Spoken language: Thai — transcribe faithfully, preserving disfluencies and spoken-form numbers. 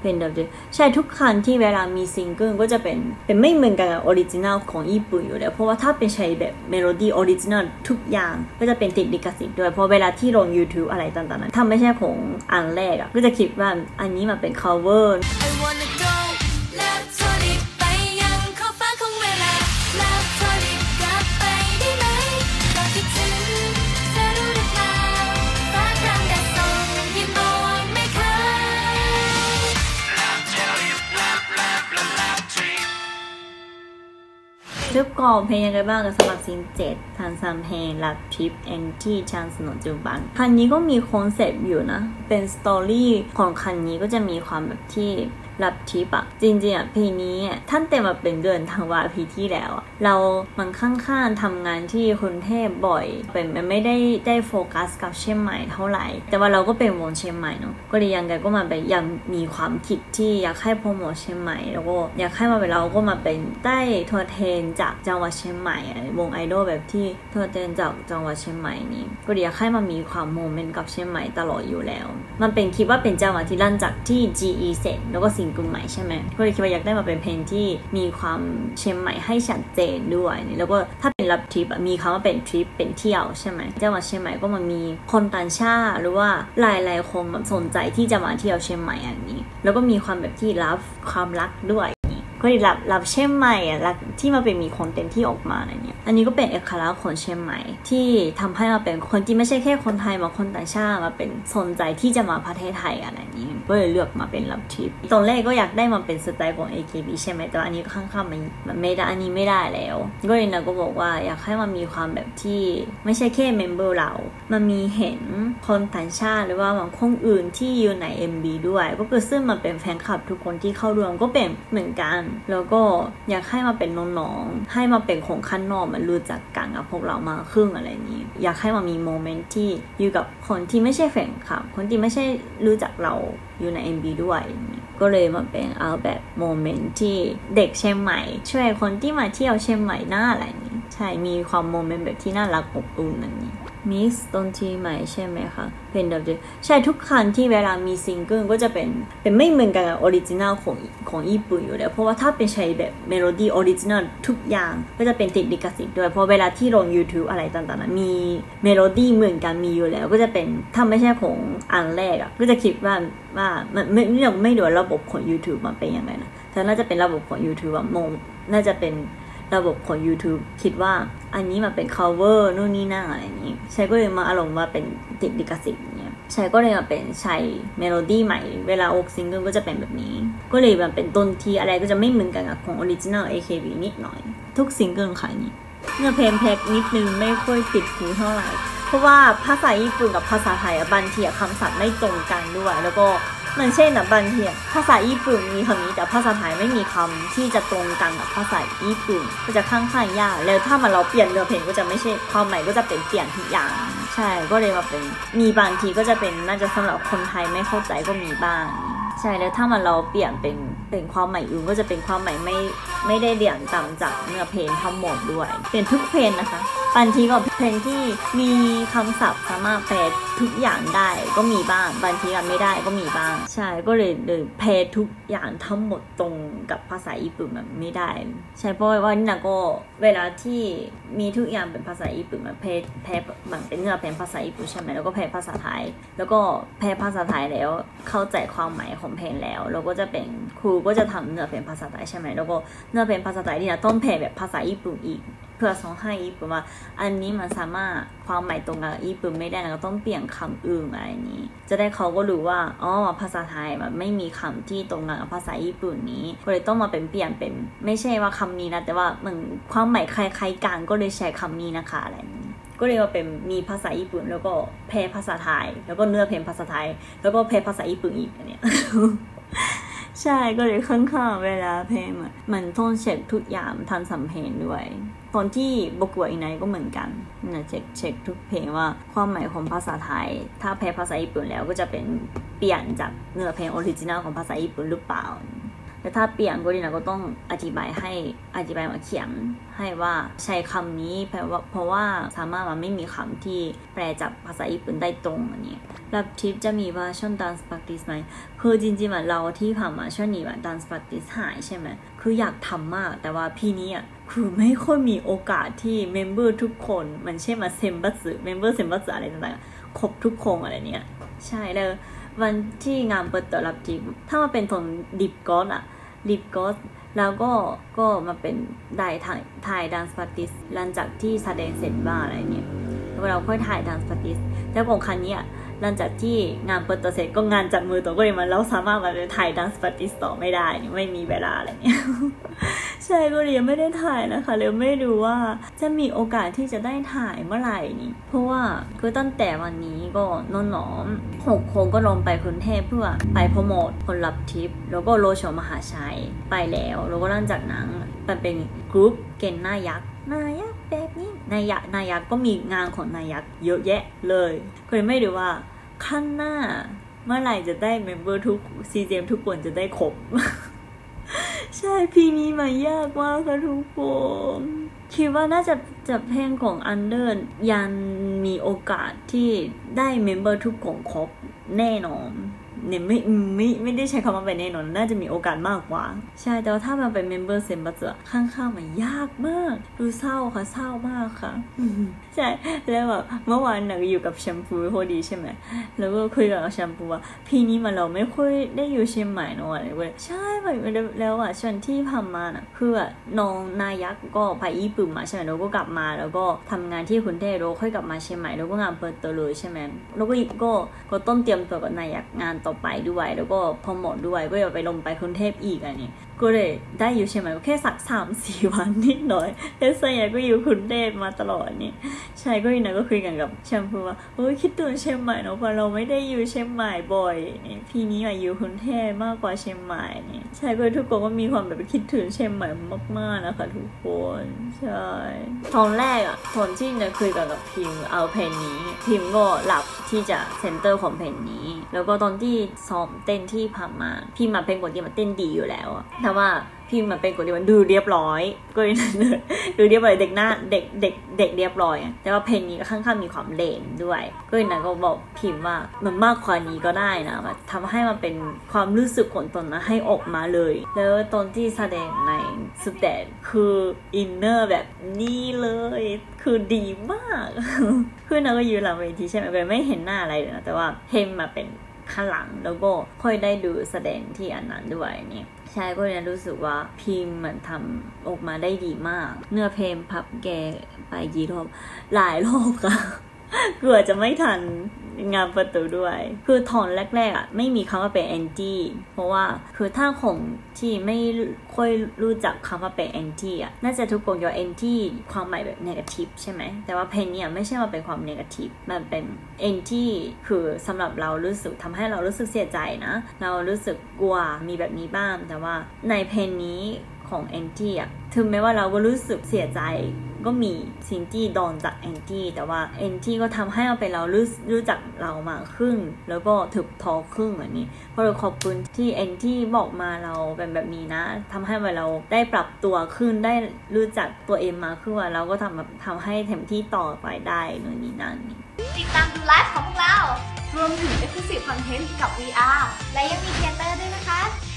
เป็นแบบใช่ทุกครั้งที่เวลามีซิงเกิลก็จะเป็นเป็นไม่เหมือนกันกับออริจินัลของญี่ปุ่นอยู่แล้วเพราะว่าถ้าเป็นใช้แบบเมโลดี้ออริจินัลทุกอย่างก็จะเป็นติดลิขสิทธิ์ด้วยเพราะเวลาที่ลง YouTube อะไรต่างๆนั้นถ้าไม่ใช่ของอันแรกอ่ะก็จะคิดว่าอันนี้มาเป็น coverทุกกองเพลงยังไงบ้างกับสำหรับซิงเจ็ดทางซัมเพลงรับทริปแอนที่ชางสนนจุบันคันนี้ก็มีคอนเซปต์อยู่นะเป็นสตอรี่ของคันนี้ก็จะมีความแบบที่รับทริปอะจริงๆอะเพลงนี้ท่านเต็มมาเป็นเดือนทางวาพีที่แล้วเรามันข้างๆทำงานที่กรุงเทพบ่อยเป็นมันไม่ได้ได้โฟกัสกับเชียงใหม่เท่าไหร่แต่ว่าเราก็เป็นวงเชียงใหม่เนาะก็เลยยังไงก็มาแบบยังมีความคิดที่อยากให้โปรโมทเชียงใหม่แล้วก็อยากให้มาเป็นเราก็มาเป็นได้ทัวร์เทนจากจังหวัดเชียงใหม่วงไอดอลแบบที่ทัวร์เทนจากจังหวัดเชียงใหม่นี้ก็เลยอยากให้มามีความโมเมนต์กับเชียงใหม่ตลอดอยู่แล้วมันเป็นคิดว่าเป็นจังหวัดที่ลั่นจากที่ จี อี เสร็จแล้วก็ซิงเกิลใหม่ใช่ไหมก็เลยคิดว่าอยากได้มาเป็นเพลงที่มีความเชียงใหม่ให้ชัดเจนด้วยแล้วก็ถ้าเป็นรับทริปมีคำว่าเป็นทริปเป็นเที่ยวใช่ไหมจังหวัดเชียงใหม่ก็มันมีคนต่างชาติหรือว่าหลายๆคนสนใจที่จะมาเที่ยวเชียงใหม่อันนี้แล้วก็มีความแบบที่รับความรักด้วยก็ได้รับรับเชียงใหม่อ่ะที่มาเป็นมีคอนเทนต์ที่ออกมาอะไรเงี้ยอันนี้ก็เป็นเอกลักษณ์ของเชียงใหม่ที่ทำให้มาเป็นคนที่ไม่ใช่แค่คนไทยมาคนต่างชาติมาเป็นสนใจที่จะมาประเทศไทยอะไรนี้ก็เลยเลือกมาเป็นรับทริปตอนแรกก็อยากได้มาเป็นสไตล์ของ เอ เค บี ใช่ไหมแต่ว่าอันนี้ข้างๆมันมันไม่ได้อันนี้ไม่ได้แล้วก็เลยนะก็บอกว่าอยากให้มันมีความแบบที่ไม่ใช่แค่เมมเบอร์เรามันมีเห็นคนต่างชาติหรือว่าบางคนอื่นที่อยู่ใน เอ็ม บี ด้วยก็คือซึ่งมันเป็นแฟนคลับทุกคนที่เข้าร่วมก็เป็นเหมือนกันแล้วก็อยากให้มาเป็นน้องๆให้มาเป็นของขั้นนอกมันรู้จักกันกับพวกเรามาครึ่งอะไรนี้อยากให้มามีโมเมนต์ที่อยู่กับคนที่ไม่ใช่แฟนคลับคนที่ไม่ใช่รู้จักเราอยู่ใน เอ็ม บี ด้วยก็เลยมาเป็นเอาแบบโมเมนต์ที่เด็กเชียงใหม่ช่วยคนที่มาเที่ยวเชียงใหม่หน้าอะไรนี้ใช่มีความโมเมนต์แบบที่น่ารักอบอุ่นนั่นนี่มิกซ์ดนตรีใหม่ใช่ไหมคะเป็นแบบใช่ทุกครั้งที่เวลามีซิงเกิลก็จะเป็นเป็นไม่เหมือนกันกับออริจินัลของของญี่ปุ่นอยู่แล้วเพราะว่าถ้าเป็นใช้แบบเมโลดี้ออริจินัลทุกอย่างก็จะเป็นติดลิขสิทธิ์ด้วยเพราะเวลาที่ลง YouTube อะไรต่างๆนั้นมีเมโลดี้เหมือนกันมีอยู่แล้วก็จะเป็นถ้าไม่ใช่ของอันแรกอ่ะก็จะคิดว่าว่ามันไม่ไม่ไม่รู้ระบบของ YouTube มันเป็นยังไงนะแต่น่าจะเป็นระบบของ YouTube อ่ะมองน่าจะเป็นระบบของ YouTube คิดว่าอันนี้มาเป็น cover นู่นนี่นั่นอะไรอย่างนี้ใช่ก็เลยมาอารมณ์ว่าเป็นติดลิขสิทธิ์เนี่ยใช่ก็เลยมาเป็นใช้เมโลดี้ใหม่เวลาออกซิงเกิลก็จะเป็นแบบนี้ก็เลยมันเป็นต้นทีอะไรก็จะไม่เหมือนกันกับของ Original เอ เค บี นิดหน่อยทุกซิงเกิลค่ะนี่เนื้อเพลงแพ็กนิดนึงไม่ค่อยติดหูเท่าไหร่เพราะว่าภาษาญี่ปุ่นกับภาษาไทยบางทีคำศัพท์ไม่ตรงกันด้วยแล้วก็มันเช่นแบบบางทีภาษาญี่ปุ่นมีคำนี้แต่ภาษาไทยไม่มีคำที่จะตรงกันกับภาษาญี่ปุ่นก็จะค่อนข้างยากแล้วถ้ามันเราเปลี่ยนเนื้อเพลงก็จะไม่ใช่ความหมายก็จะเป็นเปลี่ยนทุกอย่างใช่ก็เลยมาเป็นมีบางทีก็จะเป็นน่าจะสำหรับคนไทยไม่เข้าใจก็มีบ้างใช่แล้วถ้ามันเราเปลี่ยนเป็นเป็นความหมายอื่นก็จะเป็นความหมายไม่ไม่ได้เรียงตามจากเนื้อเพลงทั้งหมดด้วยเป็นทุกเพลงนะคะบางทีก็เพลงที่มีคำศัพท์สามารถแปลทุกอย่างได้ก็มีบ้างบางทีก็ไม่ได้ก็มีบ้างใช่ก็เลยเลยแปลทุกอย่างทั้งหมดตรงกับภาษาญี่ปุ่นมันไม่ได้ใช่เพราะว่านี่นะก็เวลาที่มีทุกอย่างเป็นภาษาญี่ปุ่นมันแปลแปลบางเป็นเนื้อเพลงภาษาญี่ปุ่นใช่ไหมแล้วก็แปลภาษาไทยแล้วก็แปลภาษาไทยแล้วเข้าใจความหมายของเพลงแล้วแล้วก็จะเป็นครูก็จะทำเนื้อเพลงภาษาไทยใช่ไหมแล้วก็เนื้อเพลงภาษาไทยที่นะต้องแปลแบบภาษาญี่ปุ่นอีกเพื่อส่งให้ญี่ปุ่นว่าอันนี้มันสามารถความหมายตรงกับญี่ปุ่นไม่ได้นะก็ต้องเปลี่ยนคำอื่นอะไรนี้จะได้เขาก็รู้ว่าอ๋อภาษาไทยแบบไม่มีคำที่ตรงกับภาษาญี่ปุ่นนี้ก็เลยต้องมาเป็นเปลี่ยนเป็นไม่ใช่ว่าคำนี้นะแต่ว่าเหมือนความหมายคล้ายๆกันก็เลยใช้คำนี้นะคะอะไรนี้ก็เลยมาเป็นมีภาษาญี่ปุ่นแล้วก็แปลภาษาไทยแล้วก็เนื้อเพลงภาษาไทยแล้วก็แปลภาษาญี่ปุ่นอีกอันเนี้ย ใช่ก็เลยค่อนข้างเวลาเพลงมันต้องเช็คทุกอย่างทันสำเพลงด้วยตอนที่บกวอีไนก็เหมือนกันนะเช็คเช็คทุกเพลงว่าความหมายของภาษาไทยถ้าแปลภาษาญี่ปุ่นแล้วก็จะเป็นเปลี่ยนจากเนื้อเพลงออริจินัลของภาษาญี่ปุ่นหรือเปล่าแต่ถ้าเปลี่ยนก็ดีนะก็ต้องอธิบายให้อธิบายมาเขียนให้ว่าใช้คำนี้เพราะว่าเพราะว่าสามารถมันไม่มีคำที่แปลจากภาษาญี่ปุ่นได้ตรงอันนี้รับทิปจะมีว่าช่วง dance practice ไหมคือจริงๆอ่ะเราที่ผ่านมาช่วงนี้แบบ dance practice หายใช่ไหมคืออยากทำมากแต่ว่าพี่นี้อ่ะคือไม่ค่อยมีโอกาสที่เมมเบอร์ทุกคนมันใช่มาเซมบัสเมมเบอร์เซมบัสอะไรต่างๆครบทุกคนอะไรเนี้ยใช่แล้ววันที่งานเปิดตัวรับทิปถ้ามาเป็นตอนดิบก้อนอ่ะดิบก้อนแล้วก็ก็มาเป็นได้ถ่ายถ่าย dance practice หลังจากที่แสดงเสร็จบ้างอะไรเนี้ยแล้วเราค่อยถ่าย dance practice แล้วของคันนี้อ่ะหลังจากที่งานเปิดตัวเสร็จก็งานจับมือตัวก็เลยมาเราสามารถมาถ่าย dance practice ต่อไม่ได้ไม่มีเวลาอะไรเนี้ย ใช่ก็เลยยังไม่ได้ถ่ายนะคะเลยไม่รู้ว่าจะมีโอกาสที่จะได้ถ่ายเมื่อไหร่นี่เพราะว่าคือตั้งแต่วันนี้ก็น้องๆหกคนก็ลงไปกรุงเทพเพื่อไปโปรโมทผลลัพธ์ทิปแล้วก็โลโชมหาชัยไปแล้วแล้วก็หลังจากนั้นมันเป็นกรุ๊ปเกณฑ์หน้ายักษ์นายยักษ์แบบนี้นายยักษ์นายยักษ์ก็มีงานของนายยักษ์เยอะแยะเลยก็เลยไม่รู้ว่าข้างหน้าเมื่อไหร่จะได้เมมเบอร์ทุกซีเจมทุกคนจะได้ครบ ใช่พี่นี้มายากมากค่ะทุกคนคิดว่าน่าจะจะเพลงของอันเดอร์ยันมีโอกาสที่ได้เมมเบอร์ทุกคนครบแน่นอนเนี่ยไม่ไม่ไม่ได้ใช้คำว่าไปแน่นอนน่าจะมีโอกาสมากกว่าใช่แต่ว่าถ้ามันเป็นเมมเบอร์เซมบัสข้างๆมันยากมากดูเศร้าค่ะเศร้ามากค่ะใช่แล้วแบบเมื่อวานน่ะอยู่กับแชมพูพอดีใช่ไหมแล้วก็คุยกับแชมพูว่าพี่นี้มาเราไม่ค่อยได้อยู่เชียงใหม่เนอะอะไรเว้ยใช่แบบแล้วอ่ะชวนที่พามาน่ะคือน้องนายักษ์ก็ไปญี่ปุ่นมาใช่ไหมแล้วก็กลับมาแล้วก็ทำงานที่กรุงเทพแล้วค่อยกลับมาเชียงใหม่แล้วก็งานเปิดตัวเลยใช่ไหมแล้วก็ก็ก็ต้องเตรียมตัวกับนายักษ์งานต่อไปด้วยแล้วก็พอหมดด้วยก็อย่าไปลงไปกรุงเทพอีกอันนี้ก็เลยได้อยู่เชียงใหม่แค่สักสามสี่วันนิดหน่อยแต่ส่วนใหญ่ก็อยู่กรุงเทพมาตลอดนี่ใช่ก็อีนะก็คุยกันกับแชมพูว่าโอ้ยคิดถึงเชียงใหม่เนาะเพราะเราไม่ได้อยู่เชียงใหม่บ่อยนี่พี่นี้มาอยู่กรุงเทพมากกว่าเชียงใหม่นี่ใช่ก็ทุกคนก็มีความแบบคิดถึงเชียงใหม่มากๆนะคะทุกคนใช่ตอนแรกอะตอนที่เนี่ยคุยกันกับพิมเอาเพลงนี้พิมก็หลับที่จะเซนเตอร์ของเพลงนี้แล้วก็ตอนที่ซ้อมเต้นที่ผ่านมาพิมมาเป็นคนที่มันเต้นดีอยู่แล้วแต่ว่าพิมมันเป็นคนที่มันดูเรียบร้อยก็เลยดูเรียบร้อยเด็กหน้าเด็กเด็กเด็กเรียบร้อยแต่ว่าเพลงนี้ก็ค่อนข้างมีความเด่นด้วยก็เลยนะก็บอกพิมว่ามันมากกว่านี้ก็ได้นะทำให้มันเป็นความรู้สึกของตนนะให้ออกมาเลยแล้วตอนที่แสดงในสเตจคืออินเนอร์แบบนี้เลยคือดีมากคือนะก็อยู่หลังเวทีใช่ไหมไม่เห็นหน้าอะไรเลยนะแต่ว่าเพลงมาเป็นข้างหลังแล้วก็ค่อยได้ดูแสดงที่อันนั้นด้วยนี่ใช่ก็เลยรู้สึกว่าพิมพ์มันทำออกมาได้ดีมากเนื้อเพลงพับแกไปกี่รอบหลายรอบค่ะเกือบจะไม่ทันงานประตูด้วยคือตอนแรกๆอ่ะไม่มีคำว่าเป็นแอนตี้เพราะว่าคือถ้าของที่ไม่ค่อยรู้จักคำว่าเป็นแอนตี้อ่ะน่าจะทุกคนยอแอนตี้ความหมายแบบเนกาทีฟใช่ไหมแต่ว่าเพลงนี้ไม่ใช่ว่าเป็นความเนกาทีฟมันเป็นแอนตี้คือสำหรับเรารู้สึกทำให้เรารู้สึกเสียใจนะเรารู้สึกกลัวมีแบบนี้บ้างแต่ว่าในเพลงนี้ของแอนตี้อ่ะถึงแม้ว่าเราก็รู้สึกเสียใจก็มีสิ่งที่โดนจากแอนตี้แต่ว่าแอนตี้ก็ทำให้เราเป็นเรารู้รู้จักเรามากขึ้นแล้วก็ถึกทอขึ้นแบบนี้เพราะเราขอบคุณที่แอนตี้บอกมาเราเป็นแบบนี้นะทำให้เราได้ปรับตัวขึ้นได้รู้จักตัวเองมาขึ้นว่าเราก็ทำทำให้เต็มที่ต่อไปได้นู่นนี่นั่นติดตามดูไลฟ์ของพวกเรารวมถึง Exclusive Content กับ วี อาร์ และยังมีเทเตอร์ด้วยนะคะ